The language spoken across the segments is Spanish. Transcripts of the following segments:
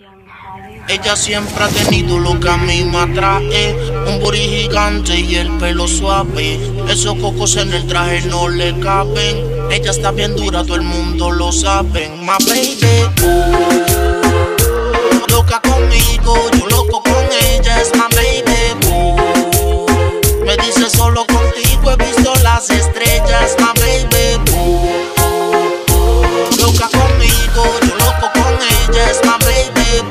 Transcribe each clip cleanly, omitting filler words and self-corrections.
Ella siempre ha tenido lo que a mí me atrae, un booty gigante y el pelo suave. Esos cocos en el traje no le caben. Ella está bien dura, todo el mundo lo sabe. My baby, loca conmigo, yo loco con ella. Es my baby, me dice solo contigo he visto las estrellas. My baby, loca conmigo, yo loco con ella. Es my baby,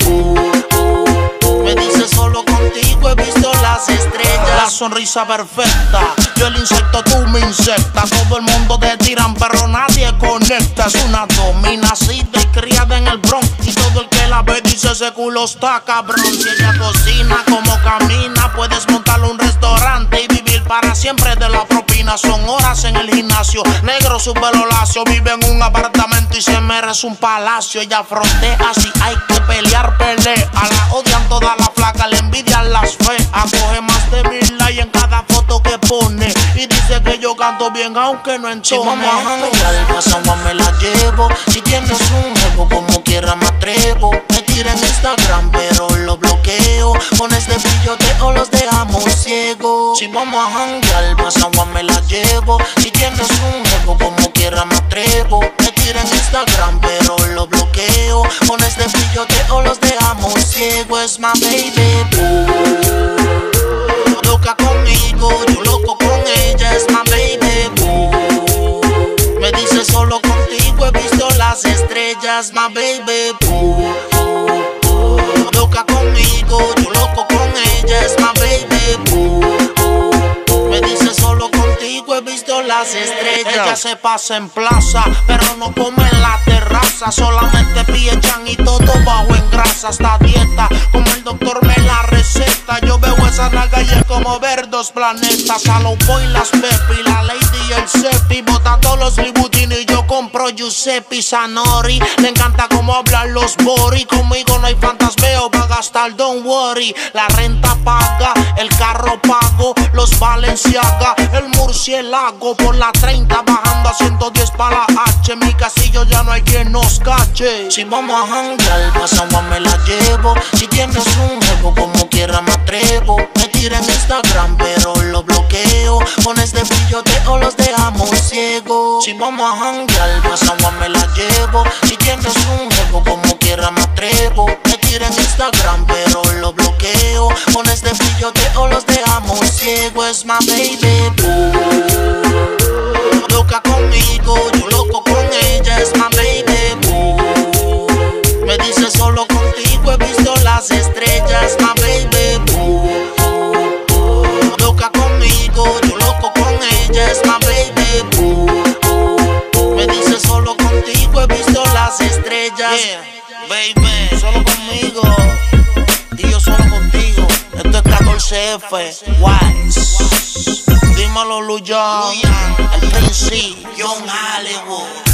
me dice solo contigo he visto las estrellas. La sonrisa perfecta, yo el insecto, tú me insectas. Todo el mundo te tiran pero nadie conecta. Es una domina nacida y criada en el Bronx, y todo el que la ve dice ese culo está cabrón. Si ella cocina como camina, puedes montarle un restaurante y vivir para siempre de la propina. Son horas en el gimnasio, negro su pelo lacio. Vive en un apartamento y se merece un palacio. Ella frontea, si hay que pelear, pelea. La odian todas las flacas, le envidian las feas. Acoge más de 1000 likes en cada foto que pone, y dice que yo canto bien aunque no entone. Si vamos a janguear, pasa agua me la llevo. Si tienes un jevo como quiera me atrevo. Me tira en Instagram pero lo bloqueo. Con este brilloteo los dejamos ciegos. Si vamos a janguear, pasa agua me la llevo. Si tienes un jevo como quiera me atrevo. Me tira en Instagram pero lo bloqueo. Con este brilloteo los dejamos ciegos. Es my baby, loca conmigo, yo loco con ella. Es my baby, me dice solo contigo he visto las estrellas. My baby, loca conmigo, yo loco con ella. Es my baby, me dice solo contigo he visto las estrellas. Ella se pasa en plaza pero no come en la terraza. Solamente piechan y todo bajo en grasa. Esta dieta como el doctor me la receta. Yo veo esas nalgas y es como ver dos planetas. A los boy, las Pepi, la Lady y el Cepi. Bota todos los Libutini y yo compro Giuseppe Zanori. Le encanta como hablan los Bori. Conmigo no hay fantasmeo pa' gastar, don't worry. La renta paga, el carro pago, los Balenciaga, el murciélago. Por la 30 bajando a 110 pa' la H. Mi casillo ya no hay quien nos cache. Si vamos a janguear, pasa agua me la llevo. Si tienes un jevo como quiera me atrevo. Me tira en Instagram pero lo bloqueo. Con este brilloteo los dejamos ciegos. Si vamos a janguear, pasa agua me la llevo. Si tienes un jevo como quiera me atrevo. Me tira en Instagram pero lo bloqueo. Con este brilloteo los dejamos ciegos. Es my baby, loca conmigo, yo loco con ella. Es my baby, me dice solo contigo he visto las estrellas. My baby, loca conmigo, yo loco con ella. Es my baby, me dice solo contigo he visto las estrellas. Yeah, baby, solo conmigo y yo solo contigo. Esto es 14F, Wise. Dímelo, Luyan, el Prince, Young Hollywood.